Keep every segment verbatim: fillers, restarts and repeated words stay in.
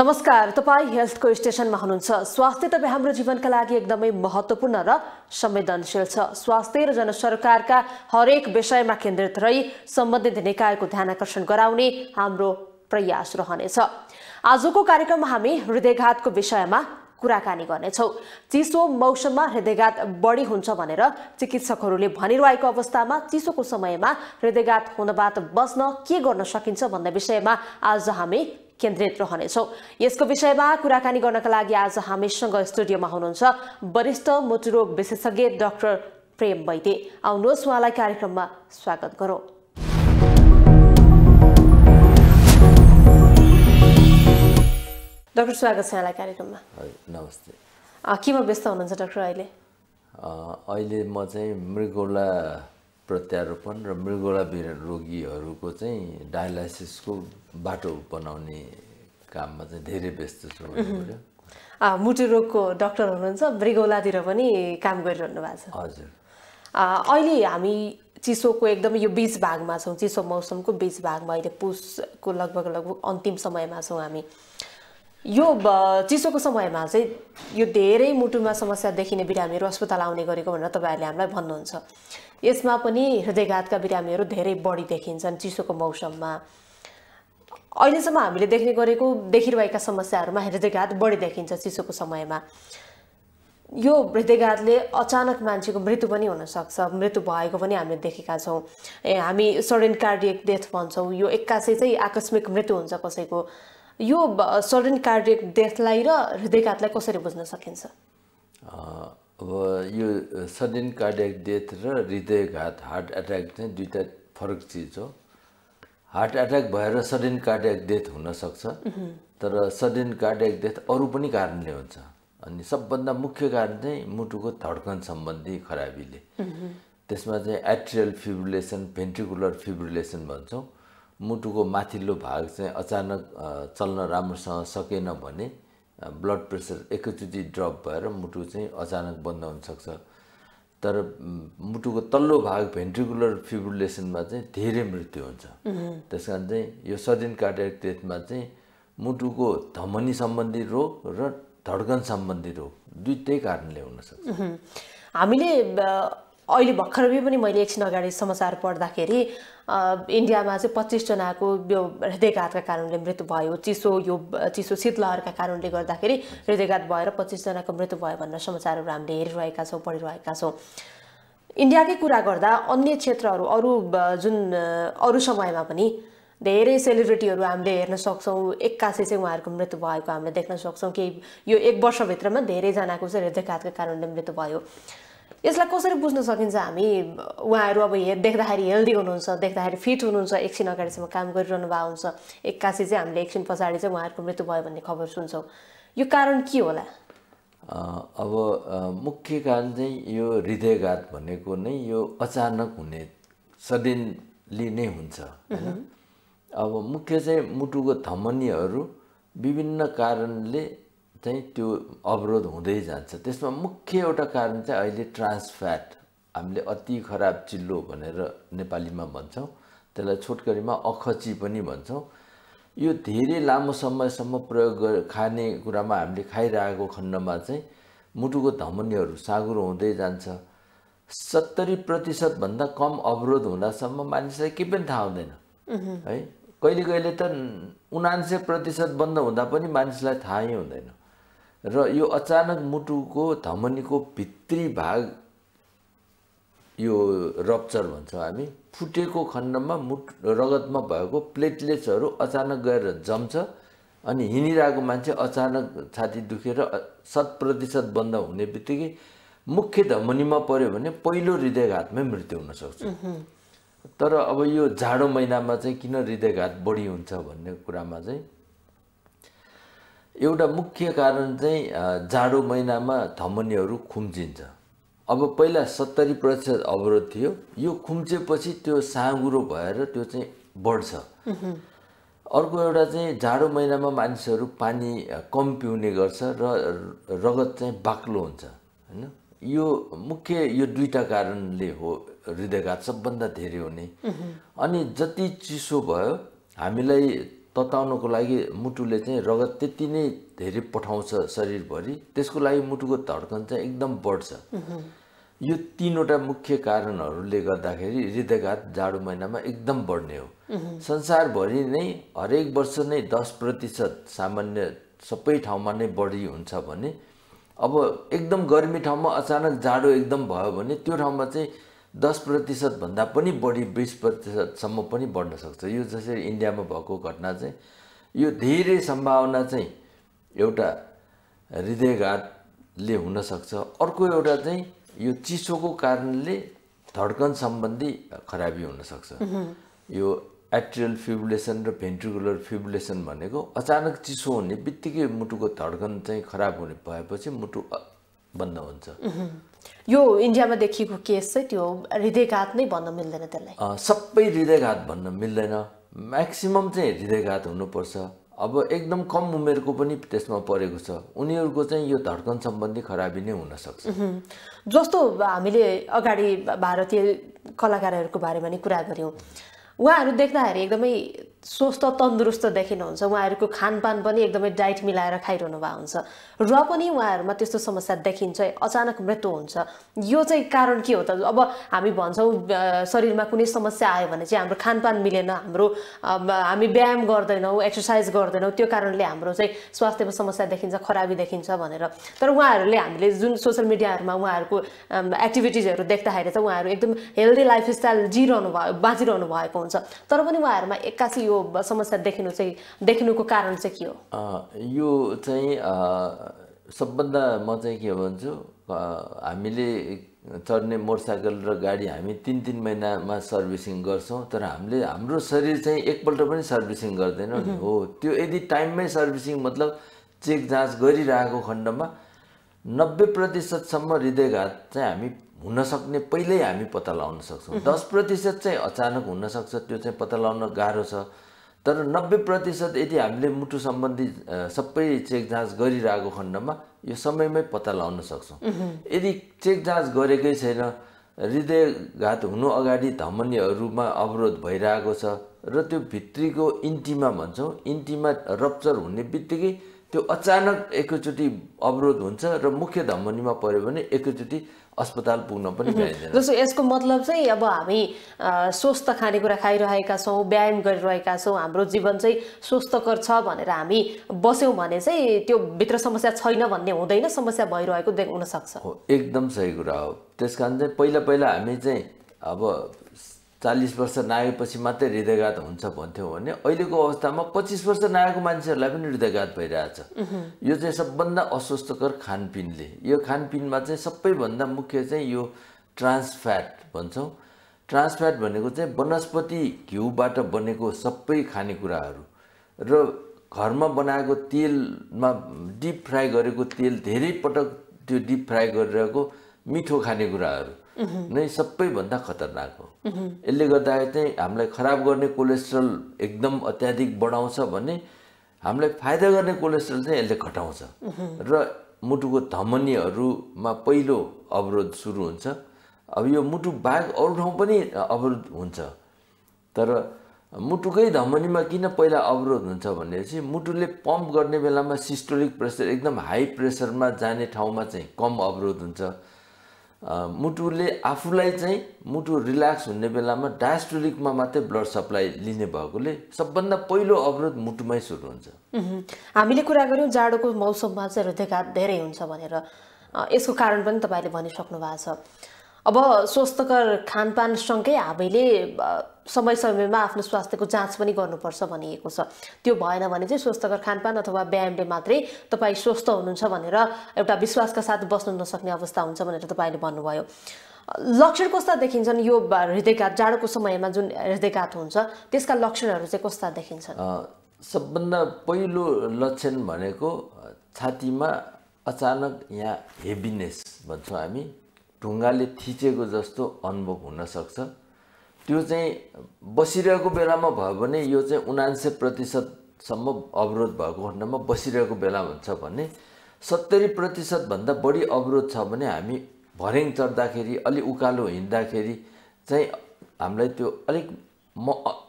नमस्कार, तपाई हेल्थको स्टेशनमा हुनुहुन्छ। स्वास्थ्य तपाईँ हाम्रो जीवनका लागि एकदमै महत्त्वपूर्ण र संवेदनशील छ। स्वास्थ्य र जनसरकारका हरेक विषयमा केन्द्रित रही सम्बन्धित निकायको ध्यान आकर्षण गराउने हाम्रो प्रयास रहनेछ। आजको कार्यक्रममा हामी हृदयघातको विषयमा कुराकानी गर्नेछौँ। चिसो मौसममा हृदयघात बढी हुन्छ भनेर चिकित्सकहरूले भनिरहेको अवस्थामा चिसोको समयमा हृदयघात हुनबाट बच्न के गर्न सकिन्छ भन्ने विषयमा आज हामी केन्द्रित रहनेछौँ। यसको विषयमा कुराकानी गर्नका लागि आज हामीसँग स्टुडियोमा हुनुहुन्छ वरिष्ठ मुटुरोग विशेषज्ञ डाक्टर प्रेम वैद्य। आउनुहोस् उहाँलाई कार्यक्रममा स्वागत गरौँ। डाक्टर, स्वागत छ यहाँलाई कार्यक्रममा। नमस्ते। केमा व्यस्त हुनुहुन्छ डाक्टर अहिले? अहिले म चाहिँ मृगौला प्रत्यारोपण र मृगौला रोगीहरूको चाहिँ डायलाइसिसको बाटो बनाउने काममा चाहिँ धेरै व्यस्त छु। मुटु रोगको डाक्टर हुनुहुन्छ, मृगौलातिर पनि काम गरिरहनु भएको छ। हजुर। अहिले हामी चिसोको एकदमै यो बीच भागमा छौँ, चिसो मौसमको बीच भागमा अहिले पुसको लगभग लगभग अन्तिम समयमा छौँ हामी। यो चिसोको समयमा चाहिँ यो धेरै मुटुमा समस्या देखिने बिरामीहरू अस्पताल आउने गरेको भनेर तपाईँहरूले हामीलाई भन्नुहुन्छ। यसमा पनि हृदयघातका बिरामीहरू धेरै बढी देखिन्छन् चिसोको मौसममा। अहिलेसम्म हामीले देख्ने गरेको देखिरहेका समस्याहरूमा हृदयघात बढी देखिन्छ चिसोको समयमा। यो हृदयघातले अचानक मान्छेको मृत्यु पनि हुनसक्छ, मृत्यु भएको पनि हामीले देखेका छौँ। ए हामी सडन कार्डियक डेथ भन्छौँ, यो एक्कासै चाहिँ आकस्मिक मृत्यु हुन्छ कसैको। यो सडन कार्डियक डेथलाई र हृदयघातलाई कसरी बुझ्न सकिन्छ? अब यो सडन कार्डियक डेथ र हृदयघात हार्ट एट्याक चाहिँ दुईटा फरक चिज हो। हार्ट एट्याक भएर सडन कार्डियक डेथ हुनसक्छ, तर सडन कार्डियक डेथ अरू पनि कारणले हुन्छ। अनि सबभन्दा मुख्य कारण चाहिँ मुटुको धड्कन सम्बन्धी खराबीले। त्यसमा चाहिँ एट्रियल फिब्रिलेसन, भेन्ट्रिकुलर फिब्रिलेसन भन्छौँ। मुटुको माथिल्लो भाग चाहिँ अचानक चल्न राम्रोसँग सकेन भने ब्लड प्रेसर एकैचोटि ड्रप भएर मुटु चाहिँ अचानक बन्द हुनसक्छ। तर मुटुको तल्लो भाग भेन्ट्रिकुलर फिब्रिलेसनमा चाहिँ धेरै मृत्यु हुन्छ। त्यस कारण चाहिँ यो सडन कार्डियक डेथमा चाहिँ मुटुको धमनी सम्बन्धी रोग र धड्कन सम्बन्धी रोग दुईटै कारणले हुनसक्छ। हामीले अहिले भर्खरै पनि मैले एकछिन अगाडि समाचार पढ्दाखेरि इन्डियामा चाहिँ पच्चिसजनाको यो हृदयघातका कारणले मृत्यु भयो। चिसो यो चिसो शीतलहरका कारणले गर्दाखेरि हृदयघात भएर पच्चिसजनाको मृत्यु भयो भनेर समाचारहरू हामीले हेरिरहेका छौँ, पढिरहेका छौँ। इन्डियाकै कुरा गर्दा अन्य क्षेत्रहरू अरू जुन अरू समयमा पनि धेरै सेलिब्रिटीहरू हामीले हेर्न सक्छौँ, एक्कासै चाहिँ उहाँहरूको मृत्यु भएको हामीले देख्न सक्छौँ कि यो एक वर्षभित्रमा धेरैजनाको चाहिँ हृदयघातका कारणले मृत्यु भयो। यसलाई कसरी बुझ्न सकिन्छ? हामी उहाँहरू अब हे देख्दाखेरि हेल्दी हुनुहुन्छ, देख्दाखेरि फिट हुनुहुन्छ, एकछिन अगाडिसम्म काम गरिरहनु भएको हुन्छ, एक्कासी चाहिँ हामीले एकछिन पछाडि चाहिँ उहाँहरूको मृत्यु भयो भन्ने खबर सुन्छौँ। यो कारण के होला? अब मुख्य कारण चाहिँ यो हृदयघात भनेको नै यो अचानक हुने सडनली नै हुन्छ हैन। अब मुख्य चाहिँ मुटुको धमनीहरू विभिन्न कारणले चाहिँ त्यो अवरोध हुँदै जान्छ। त्यसमा मुख्य एउटा कारण चाहिँ अहिले ट्रान्स फ्याट, हामीले अति खराब चिल्लो भनेर नेपालीमा भन्छौँ, त्यसलाई छोटकरीमा अखची पनि भन्छौँ। यो धेरै लामो समयसम्म प्रयोग गरे खाने कुरामा हामीले खाइरहेको खण्डमा चाहिँ मुटुको धमनीहरू साँघुरो हुँदै जान्छ। सत्तरी प्रतिशतभन्दा कम अवरोध हुँदासम्म मानिसलाई केही पनि थाहा हुँदैन है। कहिले कहिले त उनान्सय प्रतिशत बन्द हुँदा पनि मानिसलाई थाहै हुँदैन। र यो अचानक मुटुको धमनीको भित्री भाग यो रप्चर भन्छौँ हामी, फुटेको खण्डमा मुटु रगतमा भएको प्लेटलेट्सहरू अचानक गएर जम्छ अनि हिँडिरहेको मान्छे अचानक छाती दुखेर शत प्रतिशत बन्द हुने बित्तिकै मुख्य धमनीमा पर्यो भने पहिलो हृदयघातमै मृत्यु हुनसक्छ। तर अब यो जाडो महिनामा चाहिँ किन हृदयघात बढी हुन्छ भन्ने कुरामा चाहिँ एउटा मुख्य कारण चाहिँ जाडो महिनामा धमनीहरू खुम्चिन्छ। अब पहिला सत्तरी प्रतिशत अवरोध थियो, यो खुम्चेपछि त्यो साँघुरो भएर त्यो चाहिँ बढ्छ। अर्को एउटा चाहिँ जाडो महिनामा मानिसहरू पानी कम पिउने गर्छ र रगत चाहिँ बाक्लो हुन्छ हैन। यो मुख्य यो दुईटा कारणले हो हृदयघात सबभन्दा धेरै हुने। अनि जति चिसो भयो हामीलाई तताउनको लागि मुटुले चाहिँ रगत त्यति नै धेरै पठाउँछ शरीरभरि, त्यसको लागि मुटुको धड्कन चाहिँ एकदम बढ्छ। यो तीनवटा मुख्य कारणहरूले गर्दाखेरि हृदयघात जाडो महिनामा एकदम बढ्ने हो। संसारभरि नै हरेक वर्ष नै दस प्रतिशत सामान्य सबै ठाउँमा नै बढी हुन्छ भने, अब एकदम गर्मी ठाउँमा अचानक जाडो एकदम भयो भने त्यो ठाउँमा चाहिँ दस प्रतिशत भन्दा पनि बढी बिस प्रतिशतसम्म पनि बढ्न सक्छ। यो जसरी इन्डियामा भएको घटना चाहिँ यो धेरै सम्भावना चाहिँ एउटा हृदयघातले हुनसक्छ। अर्को एउटा चाहिँ यो चिसोको कारणले धड्कन सम्बन्धी खराबी हुनसक्छ। यो एट्रियल फिब्रिलेसन र भेन्ट्रिकुलर फिब्रिलेसन भनेको अचानक चिसो हुने बित्तिकै मुटुको धड्कन चाहिँ खराब हुने भएपछि मुटु बन्द हुन्छ। यो इन्डियामा देखिएको केस चाहिँ त्यो हृदयघात नै भन्न मिल्दैन त्यसलाई? सबै हृदयघात भन्न मिल्दैन, म्याक्सिमम चाहिँ हृदयघात हुनुपर्छ। अब एकदम कम उमेरको पनि त्यसमा परेको छ, उनीहरूको चाहिँ यो धड्कन सम्बन्धी खराबी नै हुनसक्छ। जस्तो हामीले अगाडि भारतीय कलाकारहरूको बारेमा नि कुरा गऱ्यौँ, उहाँहरू देख्दाखेरि एकदमै स्वस्थ तन्दुरुस्त देखिनुहुन्छ, उहाँहरूको खानपान पनि एकदमै डाइट मिलाएर खाइरहनु भएको हुन्छ, र पनि उहाँहरूमा त्यस्तो समस्या देखिन्छ, अचानक मृत्यु हुन्छ। यो चाहिँ कारण के हो त? अब हामी भन्छौँ शरीरमा कुनै समस्या आयो भने चाहिँ हाम्रो खानपान मिलेन, हाम्रो हामी व्यायाम गर्दैनौँ, एक्सर्साइज गर्दैनौँ, त्यो कारणले हाम्रो चाहिँ स्वास्थ्यमा समस्या देखिन्छ, खराबी देखिन्छ भनेर। तर उहाँहरूले हामीले जुन सोसियल मिडियाहरूमा उहाँहरूको एक्टिभिटिजहरू देख्दाखेरि चाहिँ उहाँहरू एकदम हेल्दी लाइफस्टाइल जिरहनु भयो बाँचिरहनु भएको हुन्छ, तर पनि उहाँहरूमा एक्कासी यो समस्या देखिनु चाहिँ देखिनुको कारण चाहिँ के हो? यो चाहिँ सबभन्दा म चाहिँ के भन्छु, हामीले चढ्ने मोटरसाइकल र गाडी हामी तिन तिन महिनामा सर्भिसिङ गर्छौँ, तर हामीले हाम्रो शरीर चाहिँ एकपल्ट पनि सर्भिसिङ गर्दैनौँ नि हो। त्यो यदि टाइममै सर्भिसिङ मतलब चेक जाँच गरिरहेको खण्डमा नब्बे प्रतिशतसम्म हृदयघात चाहिँ हामी हुनसक्ने पहिल्यै हामी पत्ता लगाउन सक्छौँ। दस प्रतिशत चाहिँ अचानक हुनसक्छ, त्यो चाहिँ पत्ता लगाउन गाह्रो छ। तर नब्बे प्रतिशत यदि हामीले मुटु सम्बन्धी सबै चेक जाँच गरिरहेको खण्डमा यो समयमै पत्ता लगाउन सक्छौँ। यदि चेक जाँच गरेकै छैन, हृदयघात हुनु अगाडि धमनीहरूमा अवरोध भइरहेको छ र त्यो भित्रीको इन्टिमा भन्छौँ, इन्टिमा रप्चर हुने बित्तिकै त्यो अचानक एकैचोटि अवरोध हुन्छ र मुख्य धमनीमा पऱ्यो भने एकैचोटि अस्पताल पुग्न पनि भ्याइँदैन। जस्तो यसको मतलब चाहिँ अब हामी स्वस्थ खानेकुरा खाइरहेका छौँ, व्यायाम गरिरहेका छौँ, हाम्रो जीवन चाहिँ स्वस्थकर छ भनेर हामी बस्यौँ भने चाहिँ त्यो भित्र समस्या छैन भन्ने हुँदैन, समस्या भइरहेको देख हुनसक्छ। हो, एकदम सही कुरा हो। त्यस कारण चाहिँ पहिला पहिला हामी चाहिँ अब चालीस वर्ष नागेपछि मात्रै हृदयघात हुन्छ भन्थ्यौँ भने अहिलेको अवस्थामा पच्चिस वर्ष नागेको मान्छेहरूलाई पनि हृदयघात भइरहेछ। यो चाहिँ सबभन्दा अस्वस्थकर खानपिनले, यो खानपिनमा चाहिँ सबैभन्दा मुख्य चाहिँ यो ट्रान्स फ्याट भन्छौँ। ट्रान्स फ्याट भनेको चाहिँ वनस्पति घिउबाट बनेको सबै खानेकुराहरू र घरमा बनाएको तेलमा डिप फ्राई गरेको तेल, धेरै पटक त्यो डिप फ्राई गरिरहेको मिठो खानेकुराहरू नै सबैभन्दा खतरनाक हो। यसले गर्दाखेरि चाहिँ हामीलाई खराब गर्ने कोलेस्ट्रल एकदम अत्याधिक बढाउँछ भने हामीलाई फाइदा गर्ने कोलेस्ट्रल चाहिँ यसले घटाउँछ र मुटुको धमनीहरूमा पहिलो अवरोध सुरु हुन्छ। अब यो मुटु बाहेक अरू ठाउँ पनि अवरोध हुन्छ, तर मुटुकै धमनीमा किन पहिला अवरोध हुन्छ भनेपछि मुटुले पम्प गर्ने बेलामा सिस्टोलिक प्रेसर एकदम हाई प्रेसरमा जाने ठाउँमा चाहिँ कम अवरोध हुन्छ। मुटुले आफूलाई चाहिँ मुटु रिल्याक्स हुने बेलामा डायस्टोलिकमा मात्रै ब्लड सप्लाई लिने भएकोले सबभन्दा पहिलो अवरोध मुटुमै सुरु हुन्छ। हामीले कुरा गऱ्यौँ जाडोको मौसममा चाहिँ हृदयघात धेरै हुन्छ भनेर, यसको कारण पनि तपाईँले भनिसक्नु भएको छ। अब स्वस्थकर खानपानसँगै हामीले समय समयमा आफ्नो स्वास्थ्यको जाँच पनि गर्नुपर्छ भनिएको छ। त्यो भएन भने चाहिँ स्वस्थकर खानपान अथवा व्यायामले मात्रै तपाईँ स्वस्थ हुनुहुन्छ भनेर एउटा विश्वासका साथ बस्नु नसक्ने अवस्था हुन्छ भनेर तपाईँले भन्नुभयो। लक्षण कस्ता देखिन्छन् यो हृदयघात जाडोको समयमा जुन हृदयघात हुन्छ त्यसका लक्षणहरू चाहिँ कस्ता देखिन्छन्? सबभन्दा पहिलो लक्षण भनेको छातीमा अचानक यहाँ हेभिनेस भन्छौँ हामी, ढुङ्गाले थिचेको जस्तो अनुभव हुनसक्छ। त्यो चाहिँ बसिरहेको बेलामा भयो भने यो चाहिँ उनान्सय प्रतिशतसम्म अवरोध भएको खण्डमा बसिरहेको बेला हुन्छ भने, सत्तरी प्रतिशतभन्दा बढी अवरोध छ भने हामी भर्याङ चढ्दाखेरि अलि उकालो हिँड्दाखेरि चाहिँ हामीलाई त्यो अलिक म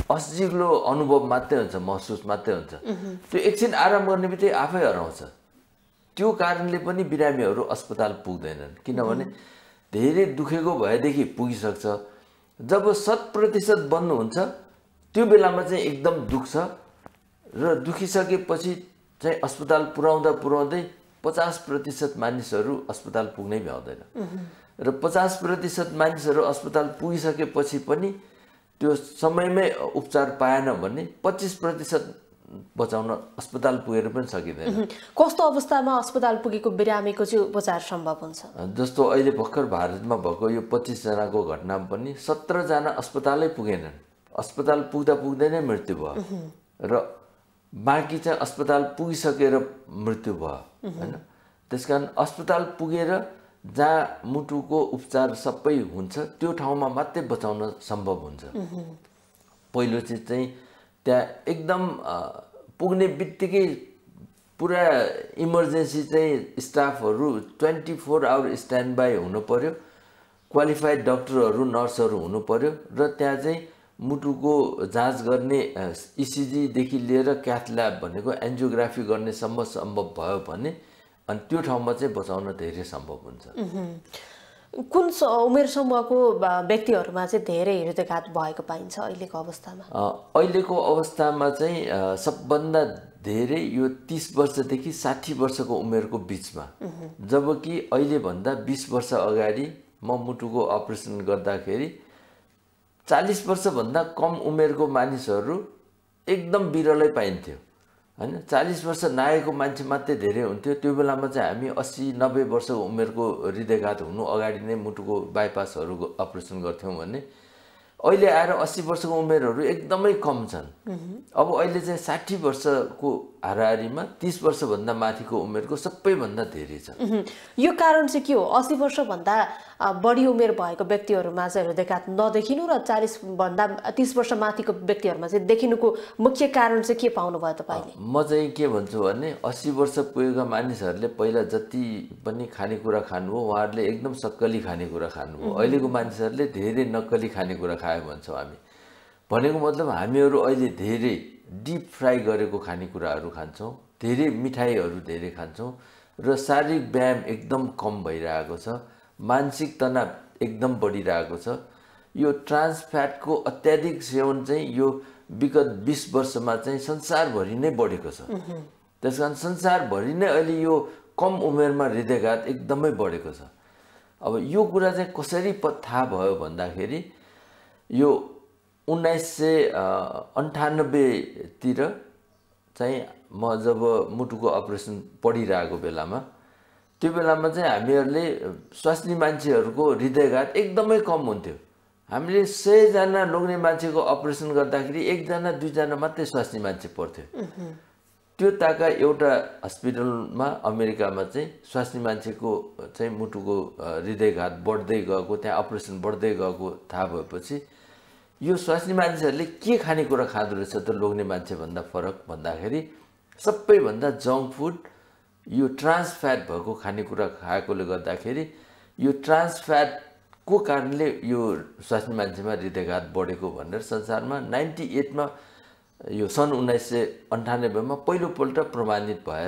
असजिलो अनुभव मात्रै हुन्छ, महसुस मात्रै हुन्छ। त्यो एकछिन आराम गर्ने बित्तिकै आफै हराउँछ। त्यो कारणले पनि बिरामीहरू अस्पताल पुग्दैनन्, किनभने धेरै दुखेको भएदेखि पुगिसक्छ। जब शत प्रतिशत बन्नुहुन्छ त्यो बेलामा चाहिँ एकदम दुख्छ र दुखिसकेपछि चाहिँ अस्पताल पुर्याउँदा पुर्याउँदै पचास प्रतिशत मानिसहरू अस्पताल पुग्नै भ्याउँदैन र पचास प्रतिशत मानिसहरू अस्पताल पुगिसकेपछि पनि त्यो समयमै उपचार पाएन भने पच्चिस प्रतिशत बचाउन अस्पताल पुगेर पनि सकिँदैन। कस्तो अवस्थामा अस्पताल पुगेको बिरामीको चाहिँ उपचार सम्भव हुन्छ? जस्तो अहिले भर्खर भारतमा भएको यो पच्चिस जनाको घटनामा पनि सत्र जना अस्पतालै पुगेनन्, अस्पताल पुग्दा पुग्दै नै मृत्यु भयो र बाँकी चाहिँ अस्पताल पुगिसकेर मृत्यु भयो हैन। त्यसकारण अस्पताल पुगेर जहाँ मुटुको उपचार सबै हुन्छ त्यो ठाउँमा मात्रै बचाउन सम्भव हुन्छ। पहिलो चिज चाहिँ त्यहाँ एकदम पुग्ने बित्तिकै पुरा इमर्जेन्सी चाहिँ स्टाफहरू twenty four hour stand by हुनु पर्यो, क्वालिफाइड डक्टरहरू नर्सहरू हुनु पर्यो र त्यहाँ चाहिँ मुटुको जाँच गर्ने इसिजीदेखि लिएर क्याथ ल्याब भनेको एन्जियोग्राफी गर्नेसम्म सम्भव भयो भने अनि त्यो ठाउँमा चाहिँ बचाउन धेरै सम्भव हुन्छ। कुन उमेर समूहको व्यक्तिहरूमा चाहिँ धेरै हृदयघात भएको पाइन्छ अहिलेको अवस्थामा? अहिलेको अवस्थामा चाहिँ सबभन्दा धेरै यो तीस वर्षदेखि साठी वर्षको उमेरको बिचमा, जबकि अहिलेभन्दा बीस वर्ष अगाडि म मुटुको अपरेसन गर्दाखेरि चालीस वर्षभन्दा कम उमेरको मानिसहरू एकदम बिरलै पाइन्थ्यो हैन। चालीस वर्ष नागेको मान्छे मात्रै धेरै हुन्थ्यो। त्यो बेलामा चाहिँ हामी अस्सी नब्बे वर्षको उमेरको हृदयघात हुनु अगाडि नै मुटुको बाइपासहरूको अपरेसन गर्थ्यौँ भने अहिले आएर अस्सी वर्षको उमेरहरू एकदमै कम छन्। अब अहिले चाहिँ साठी वर्षको हाराहारीमा तीस वर्षभन्दा माथिको उमेरको सबैभन्दा धेरै छ। यो कारण चाहिँ के हो? अस्सी वर्षभन्दा बढी उमेर भएको व्यक्तिहरूमा चाहिँ हृदयघात नदेखिनु र चालीस भन्दा तीस वर्ष माथिको व्यक्तिहरूमा चाहिँ देखिनुको मुख्य कारण चाहिँ के पाउनु भयो तपाईँले? म चाहिँ के भन्छु भने अस्सी वर्ष पुगेका मानिसहरूले पहिला जति पनि खानेकुरा खानुभयो उहाँहरूले एकदम सक्कली खानेकुरा खानुभयो। अहिलेको मानिसहरूले धेरै नक्कली खानेकुरा खायो भन्छौँ हामी। भनेको मतलब हामीहरू अहिले धेरै डिप फ्राई गरेको खानेकुराहरू खान्छौँ, धेरै मिठाईहरू धेरै खान्छौँ र शारीरिक व्यायाम एकदम कम भइरहेको छ, मानसिक तनाव एकदम बढिरहेको छ। यो ट्रान्स फ्याटको अत्याधिक सेवन चाहिँ यो विगत बीस वर्षमा चाहिँ संसारभरि नै बढेको छ। त्यसकारण संसारभरि नै अहिले यो कम उमेरमा हृदयघात एकदमै बढेको छ। अब यो कुरा चाहिँ कसरी थाहा भयो भन्दाखेरि यो उन्नाइस सय अन्ठानब्बेतिर चाहिँ म जब मुटुको अपरेसन पढिरहेको बेलामा त्यो बेलामा चाहिँ हामीहरूले स्वास्नी मान्छेहरूको हृदयघात एकदमै कम हुन्थ्यो। हामीले सयजना लोग्ने मान्छेको अपरेसन गर्दाखेरि एकजना दुईजना मात्रै स्वास्नी मान्छे पर्थ्यो। त्यो ताका एउटा हस्पिटलमा अमेरिकामा चाहिँ स्वास्नी मान्छेको चाहिँ मुटुको हृदयघात बढ्दै गएको, त्यहाँ अपरेसन बढ्दै गएको थाहा भएपछि यो स्वास्नी मान्छेहरूले के खानेकुरा खाँदो रहेछ त लोग्ने मान्छेभन्दा फरक भन्दाखेरि सबैभन्दा जङ्क फुड, यो ट्रान्स फ्याट भएको खानेकुरा खाएकोले गर्दाखेरि यो ट्रान्स फ्याटको कारणले यो स्वास्नी मान्छेमा हृदयघात बढेको भनेर संसारमा नाइन्टी एटमा यो सन् उन्नाइस सय अन्ठानब्बेमा पहिलोपल्ट प्रमाणित भएर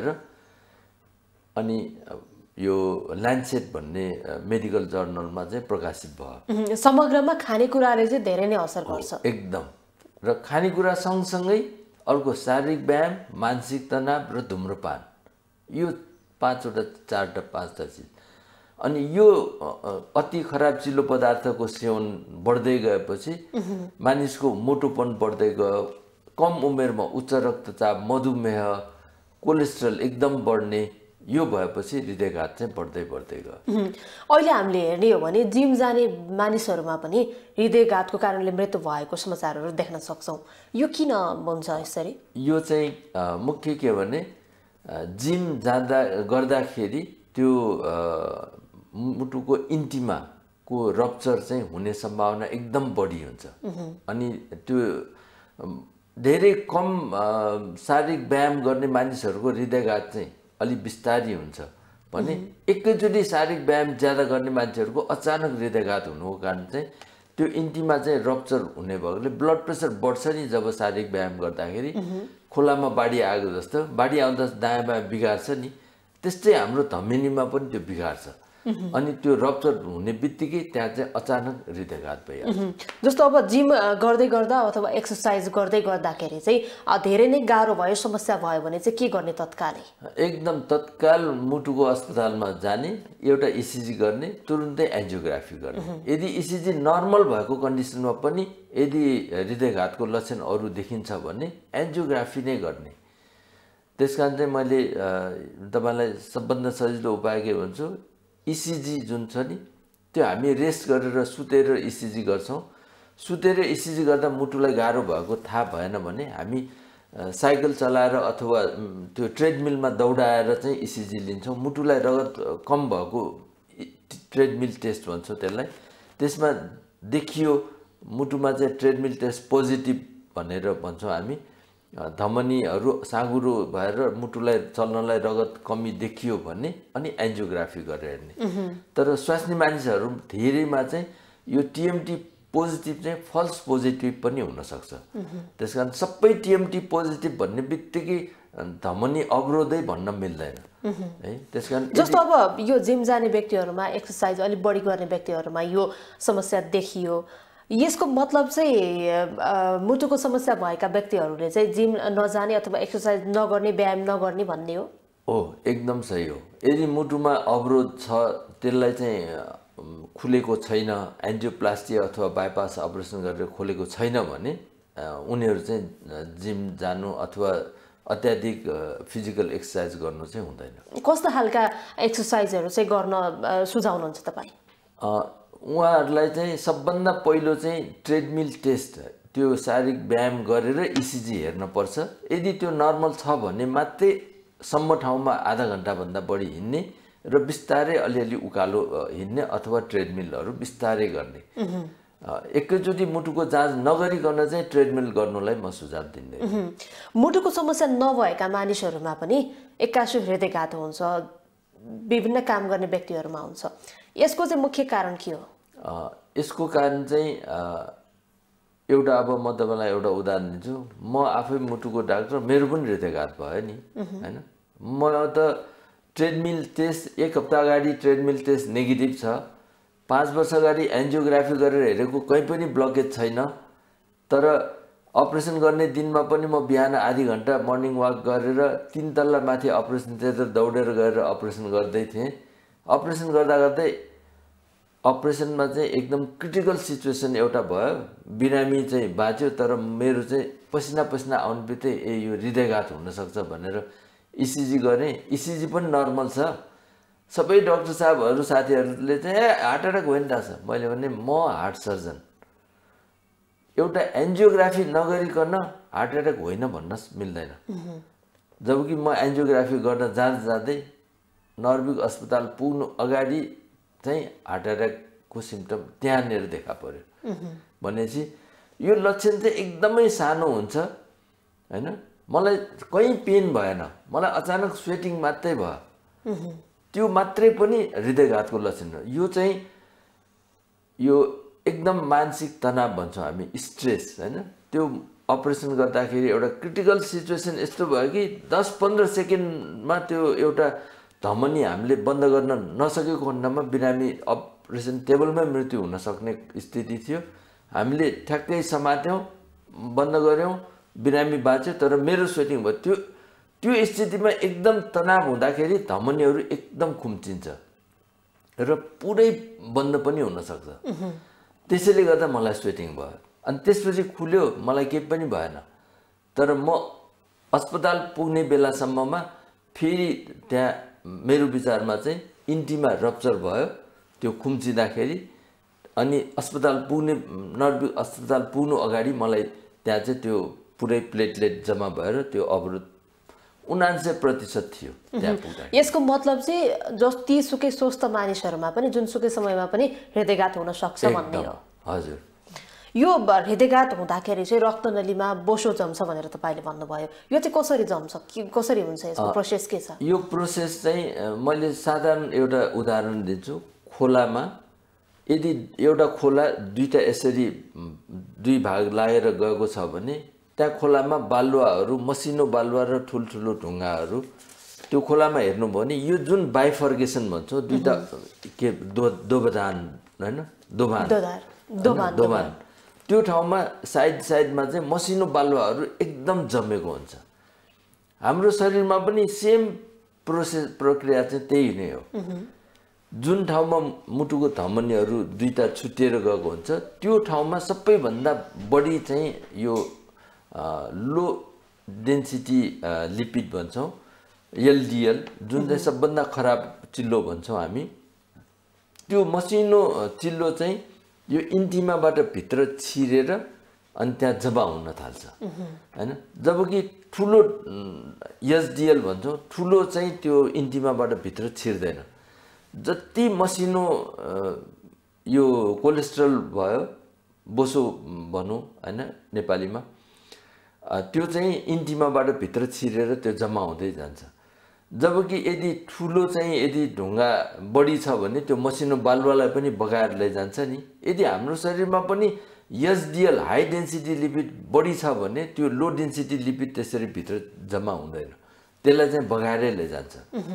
अनि यो ल्यान्डसेट भन्ने मेडिकल जर्नलमा चाहिँ प्रकाशित भयो। समग्रमा खानेकुराले चाहिँ धेरै नै असर गर्छ एकदम। र खानेकुरा सँगसँगै अर्को शारीरिक व्यायाम, मानसिक तनाव र धुम्रपान, यो पाँचवटा चारवटा पाँचवटा चिज। अनि यो अति खराब चिल्लो पदार्थको सेवन बढ्दै गएपछि मानिसको मोटोपन बढ्दै गयो, कम उमेरमा उच्च रक्तचाप, मधुमेह, कोलेस्ट्रोल एकदम बढ्ने, यो भएपछि हृदयघात चाहिँ बढ्दै बढ्दै गयो। अहिले हामीले हेर्ने हो भने जिम जाने मानिसहरूमा पनि हृदयघातको कारणले मृत्यु भएको समाचारहरू देख्न सक्छौँ। यो किन हुन्छ यसरी? यो चाहिँ मुख्य के भने जिम जाँदा गर्दाखेरि त्यो मुटुको इन्टिमाको रप्चर चाहिँ हुने सम्भावना एकदम बढी हुन्छ। अनि त्यो धेरै कम शारीरिक व्यायाम गर्ने मानिसहरूको हृदयघात चाहिँ अलिक बिस्तारी हुन्छ भने एकैचोटि शारीरिक व्यायाम ज्यादा गर्ने मान्छेहरूको अचानक हृदयघात हुनुको कारण चाहिँ त्यो इन्टीमा चाहिँ रप्चर हुने भएकोले ब्लड प्रेसर बढ्छ नि जब शारीरिक व्यायाम गर्दाखेरि खोलामा बाढी आएको जस्तो बाढी आउँदा दायाँ बायाँ बिगार्छ नि त्यस्तै हाम्रो धमनीमा पनि त्यो बिगार्छ अनि त्यो रप्चर हुने बित्तिकै त्यहाँ चाहिँ अचानक हृदयघात भइहाल्छ जस्तो अब जिम गर्दै गर्दा अथवा एक्सर्साइज गर्दै गर्दाखेरि चाहिँ धेरै नै गाह्रो भयो समस्या भयो भने चाहिँ के गर्ने तत्कालै एकदम तत्काल मुटुको अस्पतालमा जाने एउटा इसिजी गर्ने तुरुन्तै एन्जियोग्राफी गर्ने यदि इसिजी नर्मल भएको कन्डिसनमा पनि यदि हृदयघातको लक्षण अरू देखिन्छ भने एन्जियोग्राफी नै गर्ने त्यसकारण चाहिँ मैले तपाईँलाई सबभन्दा सजिलो उपाय के भन्छु इसिजी जुन छ नि त्यो हामी रेस्ट गरेर सुतेर इसिजी गर्छौँ सुतेर इसिजी गर्दा मुटुलाई गाह्रो भएको थाहा भएन भने हामी साइकल चलाएर अथवा त्यो ट्रेडमिलमा दौडाएर चाहिँ इसिजी लिन्छौँ मुटुलाई रगत कम भएको ट्रेडमिल टेस्ट भन्छौँ त्यसलाई त्यसमा देखियो मुटुमा चाहिँ ट्रेडमिल टेस्ट पोजिटिभ भनेर भन्छौँ हामी धमनीहरू साँघुरो भएर मुटुलाई चल्नलाई रगत कमी देखियो भने अनि एन्जियोग्राफी गरेर हेर्ने तर स्वास्नी मानिसहरू धेरैमा चाहिँ यो टिएमटी पोजिटिभ चाहिँ फल्स पोजिटिभ पनि हुनसक्छ त्यसकारण सबै टिएमटी पोजिटिभ भन्ने बित्तिकै धमनी अवरोधै भन्न मिल्दैन है त्यसकारण जस्तो अब यो जिम जाने व्यक्तिहरूमा एक्सर्साइज अलिक बढी गर्ने व्यक्तिहरूमा यो समस्या देखियो यसको मतलब चाहिँ मुटुको समस्या भएका व्यक्तिहरूले चाहिँ जिम नजाने अथवा एक्सर्साइज नगर्ने व्यायाम नगर्ने भन्ने हो हो एकदम सही हो यदि मुटुमा अवरोध छ त्यसलाई चाहिँ खुलेको छैन एन्जियोप्लास्टी अथवा बाइपास अपरेसन गरेर खोलेको छैन भने उनीहरू चाहिँ जिम जानु अथवा अत्याधिक फिजिकल एक्सर्साइज गर्नु चाहिँ हुँदैन कस्तो खालका एक्सर्साइजहरू चाहिँ गर्न सुझाउनुहुन्छ तपाईँ उहाँहरूलाई चाहिँ सबभन्दा पहिलो चाहिँ ट्रेडमिल टेस्ट त्यो शारीरिक व्यायाम गरेर इसिजी हेर्नुपर्छ यदि त्यो नर्मल छ भने मात्रै सम्म ठाउँमा आधा घन्टाभन्दा बढी हिँड्ने र बिस्तारै अलिअलि उकालो हिँड्ने अथवा ट्रेडमिलहरू बिस्तारै गर्ने एकैचोटि मुटुको जाँच नगरिकन चाहिँ ट्रेडमिल गर्नुलाई म सुझाव दिन्छु मुटुको समस्या नभएका मानिसहरूमा पनि एक्कासी हृदयघात हुन्छ विभिन्न काम गर्ने व्यक्तिहरूमा हुन्छ यसको चाहिँ मुख्य कारण के हो यसको कारण चाहिँ एउटा अब म तपाईँलाई एउटा उदाहरण दिन्छु म आफै मुटुको डाक्टर मेरो पनि हृदयघात भयो नि हैन म त ट्रेडमिल टेस्ट एक हप्ता अगाडि ट्रेडमिल टेस्ट नेगेटिभ छ पाँच वर्ष अगाडि एन्जियोग्राफी गरेर हेरेको कहीँ पनि ब्लकेज छैन तर अपरेसन गर्ने दिनमा पनि म बिहान आधी घन्टा मर्निङ वाक गरेर तीन तल्ला माथि अपरेसन थिएटर दौडेर गएर अपरेसन गर्दै थिएँ अपरेसन गर्दा गर्दै अपरेसनमा चाहिँ एकदम क्रिटिकल सिचुएसन एउटा भयो बिरामी चाहिँ बाँच्यो तर मेरो चाहिँ पसिना पसिना आउनु बित्तिकै ए यो हृदयघात हुनसक्छ भनेर इसिजी गरेँ इसिजी पनि नर्मल छ सबै डाक्टर साहबहरू साथीहरूले चाहिँ ए हार्ट एट्याक होइन रहेछ मैले भने म हार्ट सर्जन एउटा एन्जियोग्राफी नगरिकन हार्ट एट्याक होइन भन्न मिल्दैन जबकि म एन्जियोग्राफी गर्न जाँदा जाँदै नर्भिक अस्पताल पुग्नु अगाडि चाहिँ हार्ट एट्याकको सिम्टम त्यहाँनिर देखा पर्यो भनेपछि यो लक्षण चाहिँ एकदमै सानो हुन्छ हैन मलाई कहीँ पेन भएन मलाई अचानक स्वेटिङ मात्रै भयो त्यो मात्रै पनि हृदयघातको लक्षण हो यो चाहिँ यो एकदम मानसिक तनाव भन्छौँ हामी स्ट्रेस हैन त्यो अपरेसन गर्दाखेरि एउटा क्रिटिकल सिचुएसन यस्तो भयो कि दस पन्ध्र सेकेन्डमा त्यो एउटा धमनी हामीले बन्द गर्न नसकेको खण्डमा बिरामी अपरेसन टेबलमै मृत्यु हुन सक्ने स्थिति थियो हामीले ठ्याक्कै समात्यौँ बन्द गऱ्यौँ बिरामी बाँच्यो तर मेरो स्वेटिङ भयो त्यो त्यो स्थितिमा एकदम तनाव हुँदाखेरि धमनीहरू एकदम खुम्चिन्छ र पुरै बन्द पनि हुनसक्छ त्यसैले गर्दा मलाई स्वेटिङ भयो अनि त्यसपछि खुल्यो मलाई केही पनि भएन तर म अस्पताल पुग्ने बेलासम्ममा फेरि त्यहाँ मेरो विचारमा चाहिँ इन्टीमा रप्चर भयो त्यो खुम्चिँदाखेरि अनि अस्पताल पुग्ने नर्भिक अस्पताल पुग्नु अगाडि मलाई त्यहाँ चाहिँ त्यो पुरै प्लेटलेट जम्मा भएर त्यो अवरोध उनान्सय प्रतिशत थियो त्यहाँ पुग्दा यसको मतलब चाहिँ जति सुकै स्वस्थ मानिसहरूमा पनि जुनसुकै समयमा पनि हृदयघात हुन सक्छ भन्ने हो हजुर यो हृदयघात हुँदाखेरि चाहिँ रक्तनलीमा बोसो जम्छ भनेर तपाईँले भन्नुभयो यो चाहिँ कसरी जम्छ के कसरी हुन्छ यसको प्रोसेस के छ यो प्रोसेस चाहिँ मैले साधारण एउटा उदाहरण दिन्छु खोलामा यदि एउटा खोला दुईटा यसरी दुई भाग लागेर गएको छ भने त्यहाँ खोलामा बालुवाहरू मसिनो बालुवा र ठुल्ठुलो ढुङ्गाहरू त्यो खोलामा हेर्नुभयो भने यो जुन बाइफर्केसन भन्छौँ दुईटा के दो दोबदान होइन दोभान दोभान त्यो ठाउँमा साइड साइडमा चाहिँ मसिनो बालुवाहरू एकदम जमेको हुन्छ। हाम्रो शरीरमा पनि सेम प्रोसेस प्रक्रिया चाहिँ त्यही नै हो। जुन ठाउँमा मुटुको धमनीहरू दुईटा छुट्टिएर गएको हुन्छ त्यो ठाउँमा सबैभन्दा बढी चाहिँ यो लो डेन्सिटी लिपिड भन्छौँ एलडिएल जुन चाहिँ सबभन्दा खराब चिल्लो भन्छौँ हामी। त्यो मसिनो चिल्लो चाहिँ यो इन्टिमाबाट भित्र छिरेर अनि त्यहाँ जम्मा हुन थाल्छ हैन। जबकि ठुलो एसडिएल भन्छौँ ठुलो चाहिँ त्यो इन्टिमाबाट भित्र छिर्दैन। जति मसिनो यो कोलेस्ट्रोल भयो बोसो भनौँ हैन नेपालीमा त्यो चाहिँ इन्टिमाबाट भित्र छिरेर त्यो जम्मा हुँदै जान्छ। जबकि यदि ठुलो चाहिँ यदि ढुङ्गा बढी छ भने त्यो मसिनो बालुवालाई पनि बगाएर लैजान्छ नि। यदि हाम्रो शरीरमा पनि एसडिएल हाई डेन्सिटी लिपिड बढी छ भने त्यो लो डेन्सिटी लिपिड त्यसरी भित्र जम्मा हुँदैन, त्यसलाई चाहिँ बगाएरै लैजान्छ।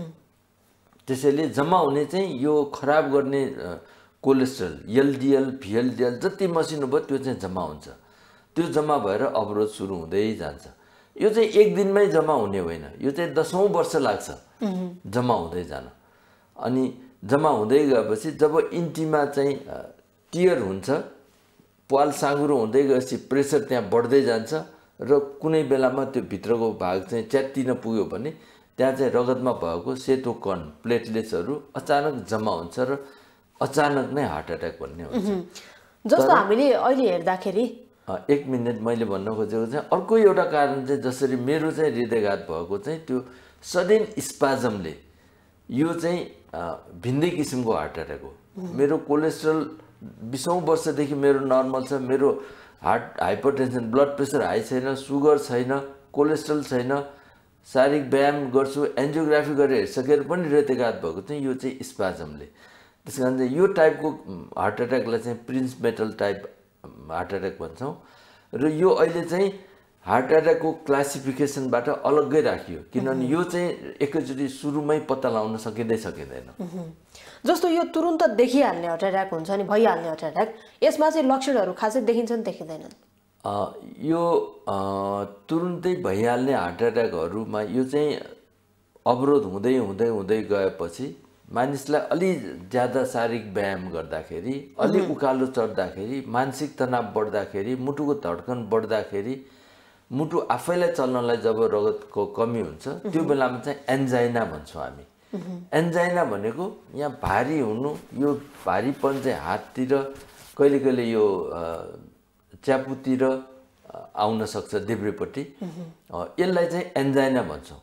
त्यसैले जम्मा हुने चाहिँ यो खराब गर्ने कोलेस्ट्रोल एलडिएल भिएलडिएल जति मसिनो भयो त्यो चाहिँ जम्मा हुन्छ। त्यो जम्मा भएर अवरोध सुरु हुँदै जान्छ। यो चाहिँ एक दिनमै जम्मा हुने होइन, यो चाहिँ दसौँ वर्ष लाग्छ जम्मा हुँदै जान। अनि जम्मा हुँदै गएपछि जब इन्टिमा चाहिँ टियर हुन्छ पाल साँगुरो हुँदै गएपछि प्रेसर त्यहाँ बढ्दै जान्छ र कुनै बेलामा त्यो भित्रको भाग चाहिँ च्यात्तिन पुग्यो भने त्यहाँ चाहिँ रगतमा भएको सेतो कण प्लेटलेट्सहरू अचानक जम्मा हुन्छ र अचानक नै हार्ट एट्याक भन्ने हुन्छ। जस्तो हामीले अहिले हेर्दाखेरि एक मिनट मैले भन्न खोजेको चाहिँ अर्को एउटा कारण चाहिँ जसरी मेरो चाहिँ हृदयघात भएको चाहिँ त्यो सडन स्पाजमले यो चाहिँ भिन्दै किसिमको हार्ट एट्याक हो। मेरो कोलेस्ट्रोल बिसौँ वर्षदेखि मेरो नर्मल छ, मेरो heart hypertension blood pressure high छैन, सुगर छैन, कोलेस्ट्रोल छैन, शारीरिक व्यायाम गर्छु, एन्जियोग्राफी गरेर हेरिसकेर पनि हृदयघात भएको चाहिँ यो चाहिँ स्पाजमले। त्यस कारण चाहिँ यो टाइपको हार्ट एट्याकलाई चाहिँ Prinzmetal type heart attack भन्छौँ र यो अहिले चाहिँ हार्ट एट्याकको क्लासिफिकेसनबाट अलग्गै राखियो किनभने यो चाहिँ एकैचोटि सुरुमै पत्ता लगाउन सकिँदै सकिँदैन। जस्तो यो तुरुन्त देखिहाल्ने हार्ट एट्याक हुन्छ नि भइहाल्ने हार्ट एट्याक, यसमा चाहिँ लक्षणहरू खासै देखिन्छन् देखिँदैनन्? यो तुरुन्तै भइहाल्ने हार्ट एट्याकहरूमा यो चाहिँ अवरोध हुँदै हुँदै हुँदै गएपछि मानिसलाई अलि ज्यादा शारीरिक व्यायाम गर्दाखेरि, अलि उकालो चढ्दाखेरि, मानसिक तनाव बढ्दाखेरि, मुटुको धड्कन बढ्दाखेरि, मुटु आफैलाई चल्नलाई जब रगतको कमी हुन्छ त्यो बेलामा चाहिँ एन्जाइना भन्छौँ हामी। एन्जाइना भनेको यहाँ भारी हुनु, यो भारीपन चाहिँ हाततिर कहिले कहिले यो च्यापुतिर आउन सक्छ देब्रेपट्टि, यसलाई चाहिँ एन्जाइना भन्छौँ।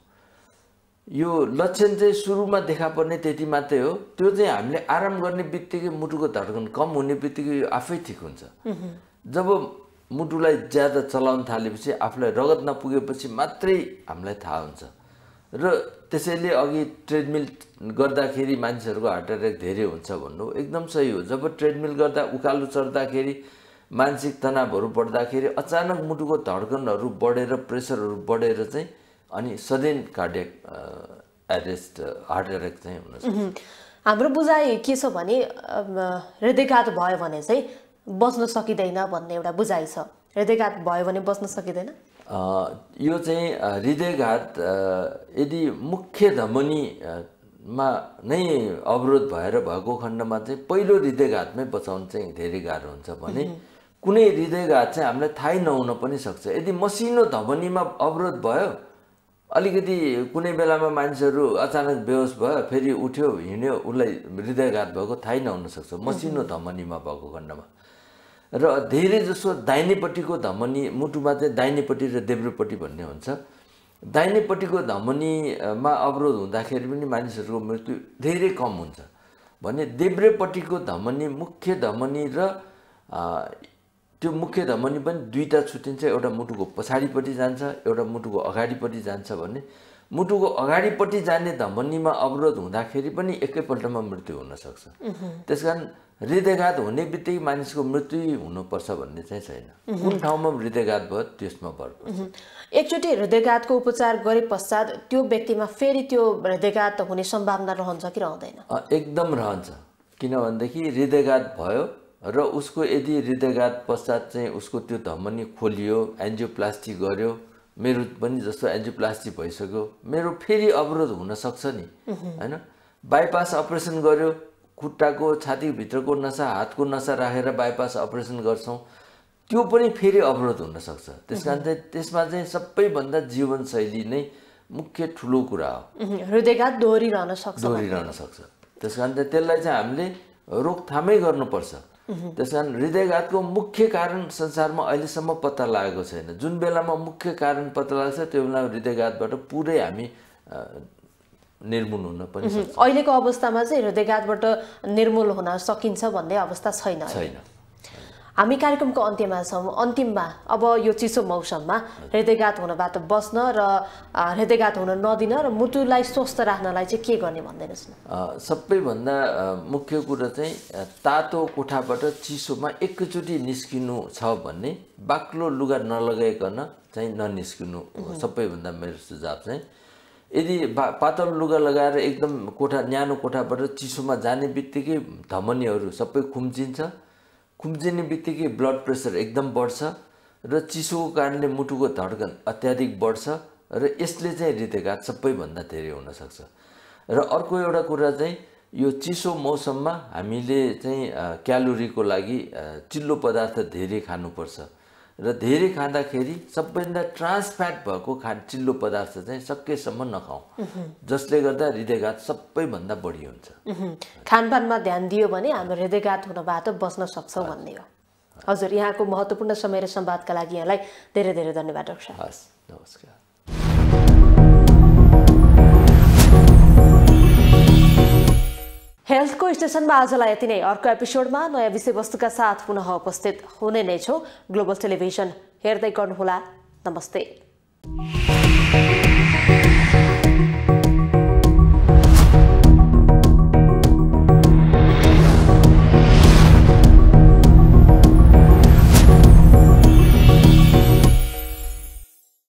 यो लक्षण चाहिँ सुरुमा देखा पर्ने त्यति मात्रै हो। त्यो चाहिँ हामीले आराम गर्ने बित्तिकै मुटुको धड्कन कम हुने बित्तिकै यो आफै ठिक हुन्छ। जब मुटुलाई ज्यादा चलाउन थालेपछि आफूलाई रगत नपुगेपछि मात्रै हामीलाई थाहा हुन्छ र त्यसैले अघि ट्रेडमिल गर्दाखेरि मान्छेहरूको हार्ट एट्याक धेरै हुन्छ भन्नु एकदम सही हो। जब ट्रेडमिल गर्दा उकालो चढ्दाखेरि मानसिक तनावहरू बढ्दाखेरि अचानक मुटुको धड्कनहरू बढेर प्रेसरहरू बढेर चाहिँ अनि sudden cardiac arrest heart attack चाहिँ हुनसक्छ। हाम्रो बुझाइ के छ भने हृदयघात भयो भने चाहिँ बच्न सकिँदैन भन्ने एउटा बुझाइ छ। हृदयघात भयो भने बच्न सकिँदैन? यो चाहिँ हृदयघात यदि मुख्य धमनीमा नै अवरोध भएर भएको खण्डमा चाहिँ पहिलो हृदयघातमै बचाउन चाहिँ धेरै गाह्रो हुन्छ भने कुनै हृदयघात चाहिँ हामीलाई थाहै नहुन पनि सक्छ। यदि मसिनो धमनीमा अवरोध भयो अलिकति कुनै बेलामा मान्छेहरू अचानक बेहोस भयो फेरि उठ्यो हिँड्यो उसलाई हृदयघात भएको थाहै नहुन सक्छ मसिनो धमनीमा भएको खण्डमा। र धेरै जसो दाहिनेपट्टिको धमनी मुटुमा चाहिँ दाहिनेपट्टि र देब्रेपट्टि भन्ने हुन्छ। दाहिनेपट्टिको धमनीमा अवरोध हुँदाखेरि पनि मानिसहरूको मृत्यु धेरै कम हुन्छ भने देब्रेपट्टिको धमनी मुख्य धमनी र त्यो मुख्य धमनी पनि दुईटा छुट्टिन्छ। एउटा मुटुको पछाडिपट्टि जान्छ, एउटा मुटुको अगाडिपट्टि जान्छ भने मुटुको अगाडिपट्टि जाने धमनीमा अवरोध हुँदाखेरि पनि एकैपल्टमा मृत्यु हुन सक्छ। त्यसकारण हृदयघात हुने बित्तिकै मानिसको मृत्यु हुनुपर्छ भन्ने चाहिँ छैन। कुन ठाउँमा हृदयघात भयो त्यसमा भर पर्छ। एकचोटि हृदयघातको उपचार गरे पश्चात त्यो व्यक्तिमा फेरि त्यो हृदयघात हुने सम्भावना रहन्छ कि रहँदैन? एकदम रहन्छ। किनभनेदेखि हृदयघात भयो र उसको यदि हृदयघात पश्चात चाहिँ उसको त्यो धमनी खोलियो, एन्जियोप्लास्टी गर्यो, मेरो पनि जस्तो एन्जियोप्लास्टी भइसक्यो, मेरो फेरि अवरोध हुन सक्छ नि हैन। बाइपास अपरेसन गर्यो, खुट्टाको छातीभित्रको नसा, हातको नसा राखेर बाइपास अपरेसन गर्छौँ, त्यो पनि फेरि अवरोध हुन सक्छ। त्यसकारण चाहिँ त्यसमा चाहिँ सबैभन्दा जीवनशैली नै मुख्य ठुलो कुरा हो। हृदयघात दोहोरिरहन सक्छ दोहोरिरहन सक्छ त्यसकारण चाहिँ त्यसलाई चाहिँ हामीले रोकथामै गर्नुपर्छ। त्यसकारण हृदयघातको मुख्य कारण संसारमा अहिलेसम्म पत्ता लागेको छैन। जुन बेलामा मुख्य कारण पत्ता लाग्छ त्यो बेला हृदयघातबाट पुरै हामी निर्मूल हुन पनि सक्छ। अहिलेको अवस्थामा चाहिँ हृदयघातबाट निर्मूल हुन सकिन्छ भन्ने अवस्था छैन। छैन। हामी कार्यक्रमको अन्त्यमा छौँ। अन्तिममा अब यो चिसो मौसममा हृदयघात हुनबाट बस्न र हृदयघात हुन नदिन र मुटुलाई स्वस्थ राख्नलाई चाहिँ के गर्ने भनिदिनुहोस् न। सबैभन्दा मुख्य कुरा चाहिँ तातो कोठाबाट चिसोमा एकैचोटि निस्किनु छ भन्ने बाक्लो लुगा नलगाइकन चाहिँ ननिस्किनु सबैभन्दा मेरो सुझाव चाहिँ। यदि पातलो लुगा लगाएर एकदम कोठा न्यानो कोठाबाट चिसोमा जाने बित्तिकै धमनीहरू सबै खुम्चिन्छ। खुम्चिने बित्तिकै ब्लड प्रेसर एकदम बढ्छ र चिसोको कारणले मुटुको धड्कन अत्याधिक बढ्छ र यसले चाहिँ हृदयघात सबैभन्दा धेरै हुन सक्छ। र अर्को एउटा कुरा चाहिँ यो चिसो मौसममा हामीले चाहिँ क्यालोरीको लागि चिल्लो पदार्थ धेरै खानुपर्छ र धेरै खाँदाखेरि सबैभन्दा ट्रान्स फ्याट भएको खा चिल्लो पदार्थ चाहिँ सकेसम्म नखाउँ, जसले गर्दा हृदयघात सबैभन्दा बढी हुन्छ। खानपानमा ध्यान दियो भने हाम्रो हृदयघात हुनबाट बस्न सक्छौँ भन्ने हो। हजुर, यहाँको महत्त्वपूर्ण समय र संवादका लागि यहाँलाई धेरै धेरै धन्यवाद डाक्टर साहब। हस्, नमस्कार। हेल्थको स्टेशनमा आजलाई यति नै। अर्को एपिसोडमा नयाँ विषयवस्तुका साथ पुनः उपस्थित हुने नै छौँ। ग्लोबल टेलिभिजन हेर्दै गर्नुहोला। नमस्ते।